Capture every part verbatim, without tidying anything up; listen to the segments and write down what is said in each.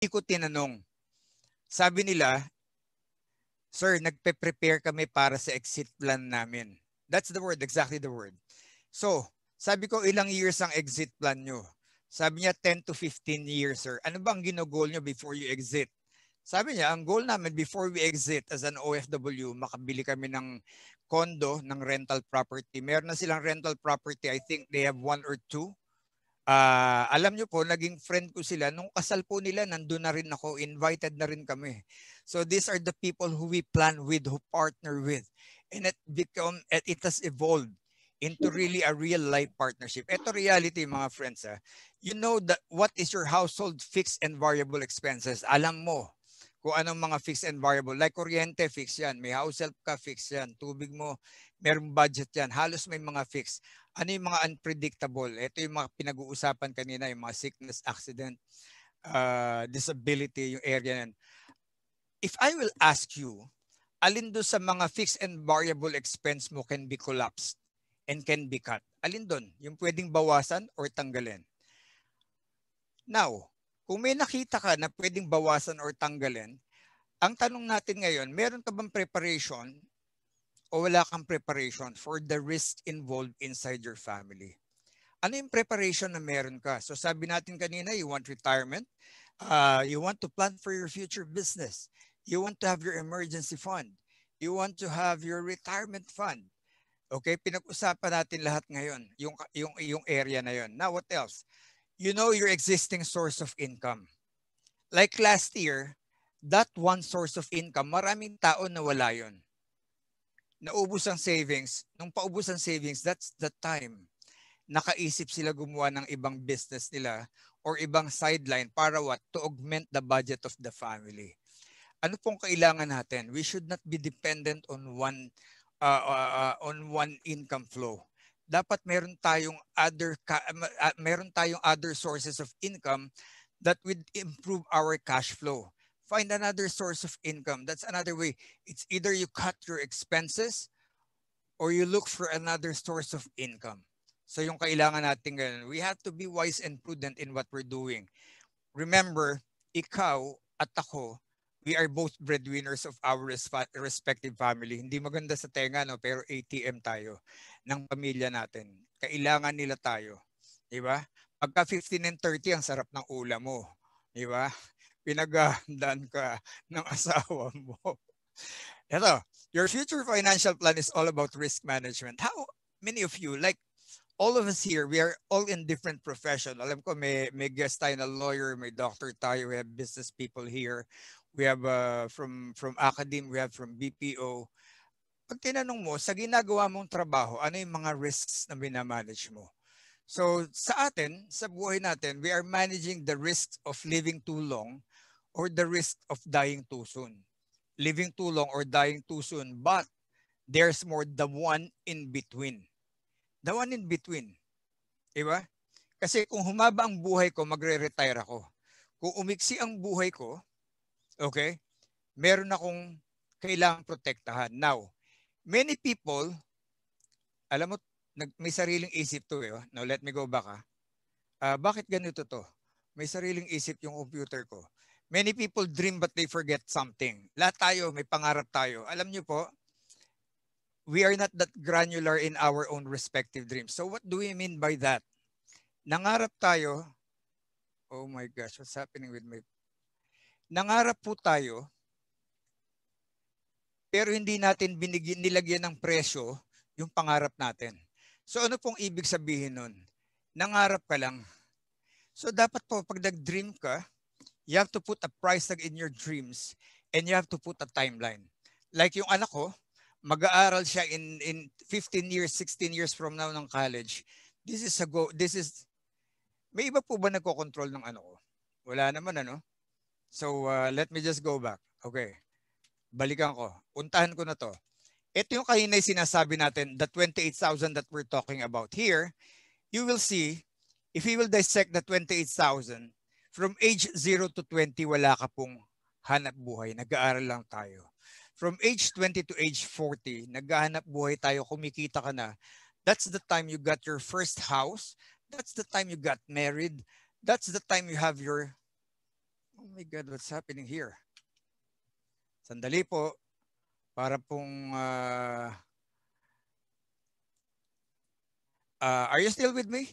Hindi ko tinanong. Sabi nila, sir, nagpe-prepare kami para sa exit plan namin. That's the word, exactly the word. So, sabi ko, ilang years ang exit plan nyo? Sabi niya, ten to fifteen years, sir. Ano ba ang ginogol nyo before you exit? Sabi niya, ang goal namin before we exit as an O F W, makabili kami ng condo, ng rental property. Meron na silang rental property. I think they have one or two. Uh, alam nyo po, naging friend ko sila. Nung kasal po nila, nandun na rin ako. Invited na rin kami. So these are the people who we plan with, who partner with. And it, become, it has evolved into really a real life partnership. Ito reality, mga friends. Ha? You know that what is your household fixed and variable expenses. Alam mo kung anong mga fixed and variable. Like kuryente, fixed yan. May house help ka, fixed yan. Tubig mo, merong budget yan. Halos may mga fixed. Ano yung mga unpredictable? Ito yung mga pinag-uusapan kanina, yung mga sickness, accident, uh, disability, yung area yan. If I will ask you, alin doon sa mga fixed and variable expense mo can be collapsed and can be cut? Alin doon? Yung pwedeng bawasan or tanggalin? Now, kung may nakita ka na pwedeng bawasan or tanggalin, ang tanong natin ngayon, meron ka bang preparation o wala kang preparation for the risk involved inside your family? Ano yung preparation na meron ka? So sabi natin kanina, you want retirement, uh, you want to plan for your future business, you want to have your emergency fund, you want to have your retirement fund. Okay, pinag-usapan natin lahat ngayon, yung, yung, yung area na yun. Now, what else? You know your existing source of income. Like last year, that one source of income, maraming tao na wala yun. Naubos ang savings. Nung paubos ang savings, that's the time. Nakaisip sila gumawa ng ibang business nila or ibang sideline para what? To augment the budget of the family. Ano pong kailangan natin? We should not be dependent on one, uh, uh, uh, on one income flow. Dapat meron tayong other uh, meron tayong other sources of income that would improve our cash flow. Find another source of income. That's another way. It's either you cut your expenses or you look for another source of income. So yung kailangan natin ganun, we have to be wise and prudent in what we're doing. Remember, ikaw at ako, we are both breadwinners of our respective family. Hindi maganda sa tenga, no? Pero A T M tayo ng pamilya natin. Kailangan nila tayo. Diba? Pagka fifteen and thirty, ang sarap ng ulam mo. Diba? Pinaghahandaan ka ng asawa mo. Ito, your future financial plan is all about risk management. How many of you, like all of us here, we are all in different profession. Alam ko, may, may guest tayo na lawyer, may doctor tayo, we have business people here. We have uh, from, from academe, we have from B P O. Pag tinanong mo, sa ginagawa mong trabaho, ano yung mga risks na minamanage mo? So sa atin, sa buhay natin, we are managing the risks of living too long or the risk of dying too soon. Living too long or dying too soon, but there's more the one in between. The one in between. Diba? Kasi kung humaba ang buhay ko, magre-retire ako. Kung umiksi ang buhay ko, okay, meron akong kailangang protektahan. Now, many people, alam mo, may sariling isip to eh. Now, let me go back ha. Uh, bakit ganito to? May sariling isip yung computer ko. Many people dream but they forget something. Lahat tayo, may pangarap tayo. Alam nyo po, we are not that granular in our own respective dreams. So what do we mean by that? Nangarap tayo, oh my gosh, what's happening with my... Nangarap po tayo, pero hindi natin binigyan, nilagyan ng presyo yung pangarap natin. So ano pong ibig sabihin nun? Nangarap ka lang. So dapat po pag nag-dream ka, you have to put a price tag in your dreams and you have to put a timeline. Like yung anak ko, mag-aaral siya in, in fifteen years, sixteen years from now ng college. This is a go, this is, may iba po ba nagko-control ng ano ko? Wala naman ano? So uh, let me just go back. Okay. Balikan ko. Puntahan ko na to. Ito yung kanina sinasabi natin, the twenty-eight thousand that we're talking about here. You will see, if you will dissect the twenty-eight thousand, from age zero to twenty, wala ka pong hanap buhay. Nag-aaral lang tayo. From age twenty to age forty, naghahanap buhay tayo, kumikita ka na. That's the time you got your first house. That's the time you got married. That's the time you have your Oh my God, what's happening here? Sandali po. Para pong... Uh, uh, are you still with me?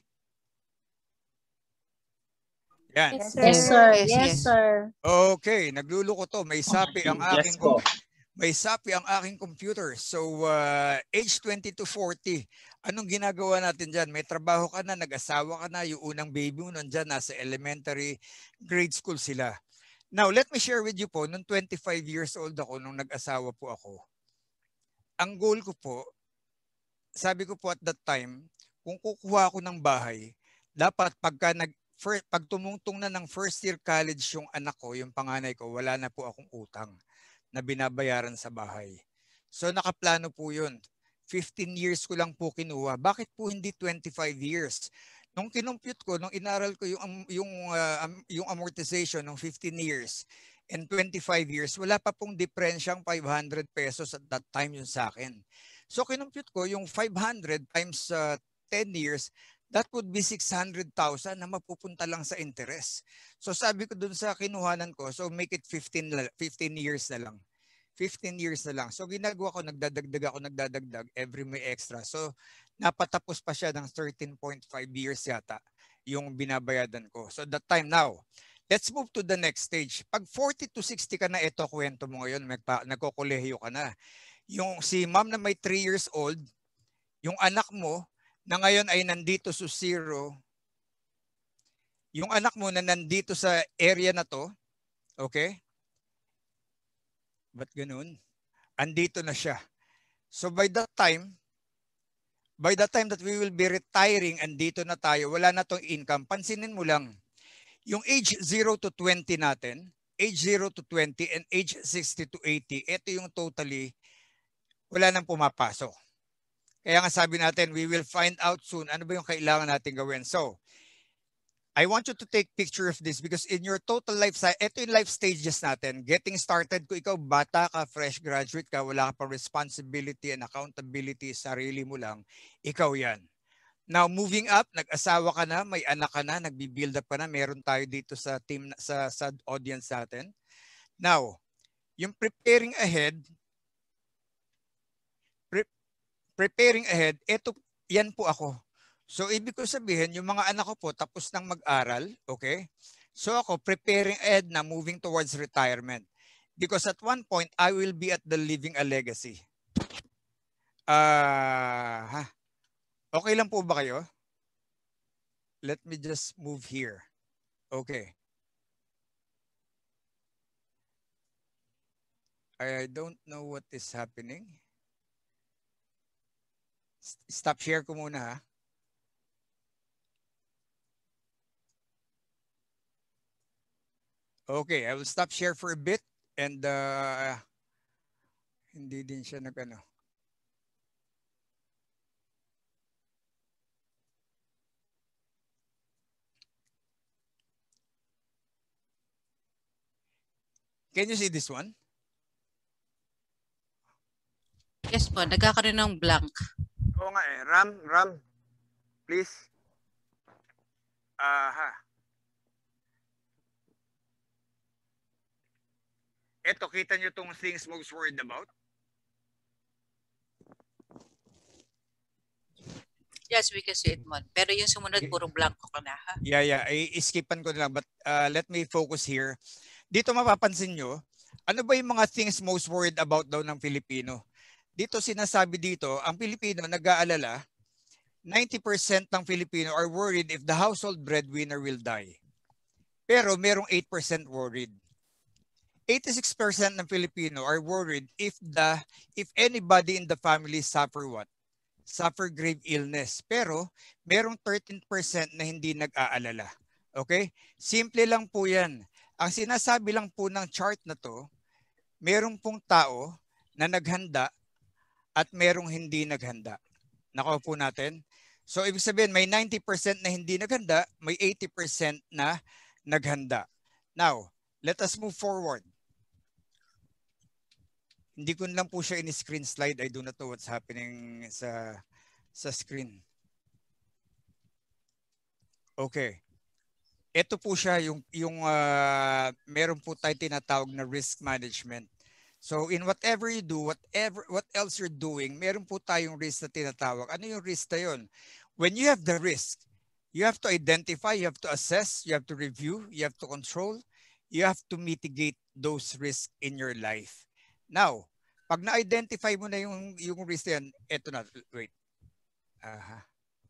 Yan. Yes, Yes, sir. sir. Yes, Yes, sir. Okay, nagluluko to. May sapi ang aking... Yes po. May sapi ang aking computer. So, uh, age twenty to forty. Anong ginagawa natin dyan? May trabaho ka na, nag-asawa ka na, yung unang baby mo nandyan, nasa elementary, grade school sila. Now, let me share with you po, nung twenty-five years old ako, nung nag-asawa po ako, ang goal ko po, sabi ko po at that time, kung kukuha ako ng bahay, dapat pagka nag, first, pag tumungtong na ng first year college yung anak ko, yung panganay ko, wala na po akong utang na binabayaran sa bahay. So nakaplano po yun. fifteen years ko lang po kinuha. Bakit po hindi twenty-five years? Nung kinumpute ko, nung inaral ko yung, yung, uh, yung amortization ng fifteen years and twenty-five years, wala pa pong diferensyang five hundred pesos at that time yun sa akin. So kinumpute ko yung five hundred times uh, ten years, that would be six hundred thousand na mapupunta lang sa interest. So sabi ko dun sa kinuhanan ko, so make it fifteen, fifteen years na lang. fifteen years na lang. So ginagawa ko, nagdadagdag ako, nagdadagdag every may extra. So napatapos pa siya ng thirteen point five years yata yung binabayadan ko. So that time now, let's move to the next stage. Pag forty to sixty ka na, ito kwento mo ngayon, nagkokolehiyo ka na. Yung si ma'am na may three years old, yung anak mo na ngayon ay nandito sa zero, yung anak mo na nandito sa area na to, okay? Ba't ganun? Andito na siya. So by that time, by the time that we will be retiring, andito na tayo, wala na tong income. Pansinin mo lang, yung age zero to twenty natin, age zero to twenty and age sixty to eighty, ito yung totally, wala nang pumapasok. Kaya nga sabi natin, we will find out soon ano ba yung kailangan natin gawin. So, I want you to take picture of this because in your total life, ito yung life stages natin. Getting started, kung ikaw bata ka, fresh graduate ka, wala ka pang responsibility and accountability, sarili mo lang, ikaw yan. Now, moving up, nag-asawa ka na, may anak ka na, nagbi-build up ka na, meron tayo dito sa team, sa, sa audience natin. Now, yung preparing ahead, pre preparing ahead, ito, yan po ako. So, ibig ko sabihin, yung mga anak ko po tapos nang mag-aral, okay? So, ako preparing ahead na moving towards retirement. Because at one point, I will be at the leaving a legacy. Uh, huh? Okay lang po ba kayo? Let me just move here. Okay. I don't know what is happening. Stop share ko muna ha. Okay, I will stop share for a bit and uh, hindi din siya nag-ano. Can you see this one? Yes po, nagkakaroon ng blank. Oo nga eh. Ram, Ram, please. Aha. Ito, kita nyo itong things most worried about? Yes, we can see it, Mon. Pero yung sumunod, puro blanco ka na, ha? Yeah, yeah. I-skipan ko na lang. But uh, let me focus here. Dito mapapansin nyo, ano ba yung mga things most worried about daw ng Filipino? Dito sinasabi dito, ang Pilipino nag-aalala, ninety percent ng Filipino are worried if the household breadwinner will die. Pero merong eight percent worried. eighty-six percent ng Filipino are worried if the if anybody in the family suffer what? Suffer grave illness. Pero merong thirteen percent na hindi nag-aalala. Okay? Simple lang po yan. Ang sinasabi lang po ng chart na to, merong pong tao na naghanda at merong hindi naghanda. Nakuha po natin. So ibig sabihin may ninety percent na hindi naghanda, may eighty percent na naghanda. Now, let us move forward. Hindi ko lang po siya in-screen slide. I do not know what's happening sa sa screen. Okay. ito po siya yung yung uh, meron po tayo tinatawag na risk management. So in whatever you do, whatever what else you're doing, meron po tayong risk na tinatawag. Ano yung risk na yun? When you have the risk, you have to identify, you have to assess, you have to review, you have to control, you have to mitigate those risks in your life. Now, pag na-identify mo na yung yung risk na yan, eto na, wait. Aha.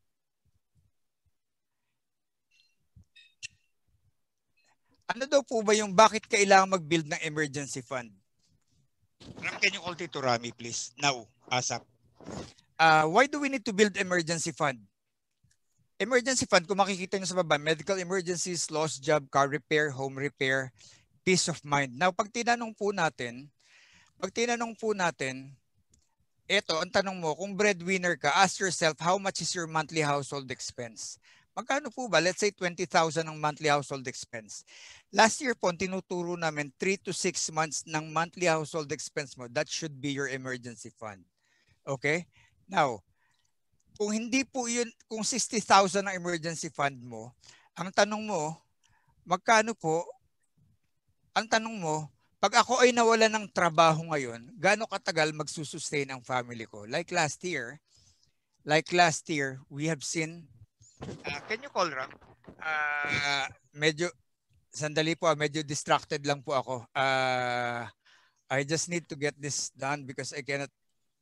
Ano daw po ba yung bakit kailangan mag-build ng emergency fund? Ram, can you call Tito Rami, please? Now, ASAP. Uh, why do we need to build emergency fund? Emergency fund, kung makikita nyo sa baba, medical emergencies, lost job, car repair, home repair, peace of mind. Now, pag tinanong po natin, pag tinanong po natin, eto, ang tanong mo, kung breadwinner ka, ask yourself, how much is your monthly household expense? Magkano po ba? Let's say twenty thousand ang monthly household expense. Last year po, tinuturo namin three to six months ng monthly household expense mo. That should be your emergency fund. Okay? Now, kung hindi po yun, kung sixty thousand ang emergency fund mo, ang tanong mo, magkano po, ang tanong mo, pag ako ay nawala ng trabaho ngayon, gaano katagal magsusustain ang family ko? Like last year, like last year, we have seen, uh, can you call Ram? Uh, medyo, sandali po, medyo distracted lang po ako. Uh, I just need to get this done because I cannot.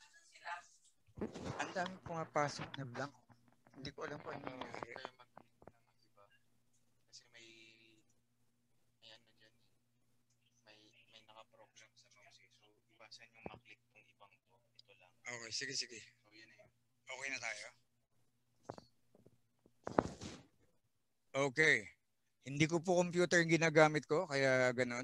Ang dami pumapasok na blank. Hindi ko alam kung ano nangyayari. Kasi may may ano dyan. May may naka-program sa mouse. So, iwasan yung maklik tong ibang to. Ito lang. Okay, sige, sige. So, yun na yun. Okay na tayo? Okay. Hindi ko po computer yung ginagamit ko, kaya ganun.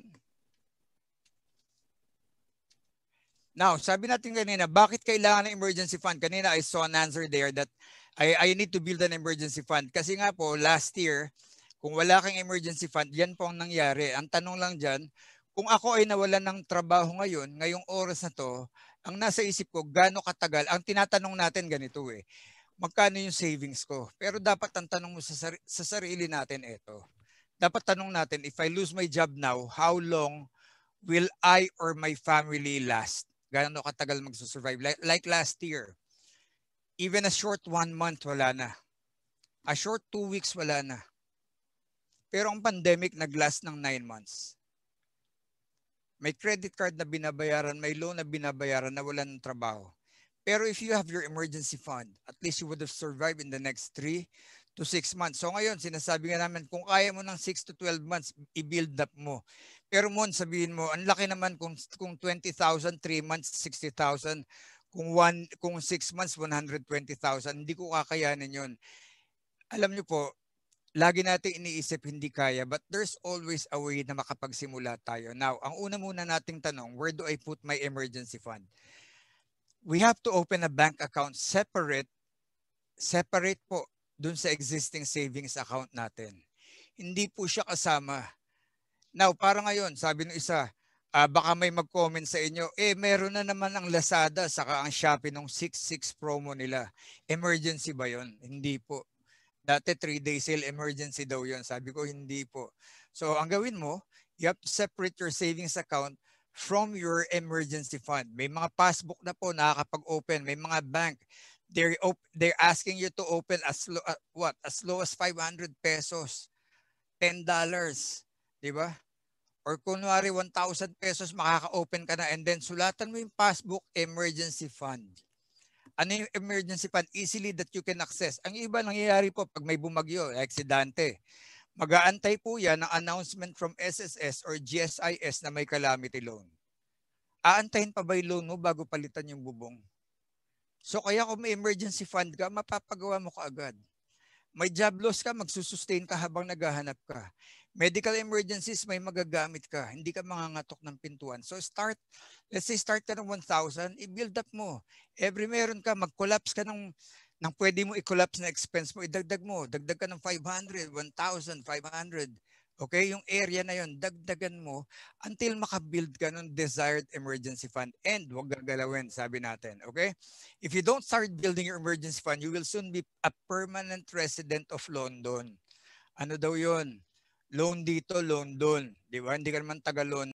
Now, sabi natin kanina, bakit kailangan ng emergency fund? Kanina I saw an answer there that I, I need to build an emergency fund. Kasi nga po, last year, kung wala kang emergency fund, yan po ang nangyari. Ang tanong lang dyan, kung ako ay nawalan ng trabaho ngayon, ngayong oras na to, ang nasa isip ko, gaano katagal? Ang tinatanong natin ganito eh, magkano yung savings ko? Pero dapat ang tanong mo sa, sar- sa sarili natin ito. Dapat tanong natin, if I lose my job now, how long will I or my family last? Gaano katagal magsusurvive? Like, like last year, even a short one month, wala na. A short two weeks, wala na. Pero ang pandemic, nag-last ng nine months. May credit card na binabayaran, may loan na binabayaran na wala ng trabaho. Pero if you have your emergency fund, at least you would have survived in the next three to six months. So ngayon, sinasabi nga namin, kung kaya mo ng six to twelve months, i-build up mo. Pero Mon, sabihin mo, ang laki naman kung, kung twenty thousand, three months, sixty thousand. Kung, one, kung six months, one hundred twenty thousand. Hindi ko kakayanin yun. Alam niyo po, lagi natin iniisip hindi kaya, but there's always a way na makapagsimula tayo. Now, ang una muna nating tanong, where do I put my emergency fund? We have to open a bank account separate, separate po dun sa existing savings account natin. Hindi po siya kasama. Now, para ngayon, sabi ng isa, uh, baka may mag-comment sa inyo, eh, meron na naman ang Lazada saka ang Shopee nung six six promo nila. Emergency ba yon? Hindi po. Dati three day sale, emergency daw yon. Sabi ko, hindi po. So, ang gawin mo, you have to separate your savings account from your emergency fund. May mga passbook na po nakakapag-open. May mga bank, they're, they're asking you to open as low, uh, what? As low as five hundred pesos. ten dollars. Diba? Or kunwari one thousand pesos makaka-open ka na and then sulatan mo yung passbook, emergency fund. Ano yung emergency fund? Easily that you can access. Ang iba nangyayari po pag may bumagyo, aksidente. Mag-aantay po yan ng announcement from S S S or G S I S na may calamity loan. Aantayin pa ba yung loan mo bago palitan yung bubong? So kaya kung may emergency fund ka, mapapagawa mo kaagad. May job loss ka, magsusustain ka habang naghahanap ka. Medical emergencies, may magagamit ka. Hindi ka mangangatok ng pintuan. So start, let's say start ka ng one thousand, i-build up mo. Every meron ka, mag-collapse ka ng, ng pwede mo i-collapse na expense mo, idagdag mo. Dagdag ka ng five hundred, one thousand, five hundred. Okay, yung area na yun, dagdagan mo until makabuild ka ng desired emergency fund. And huwag gagalawin, sabi natin. Okay? If you don't start building your emergency fund, you will soon be a permanent resident of London. Ano daw yun? loan dito, loan doon. Di ba? Hindi ka naman taga-loan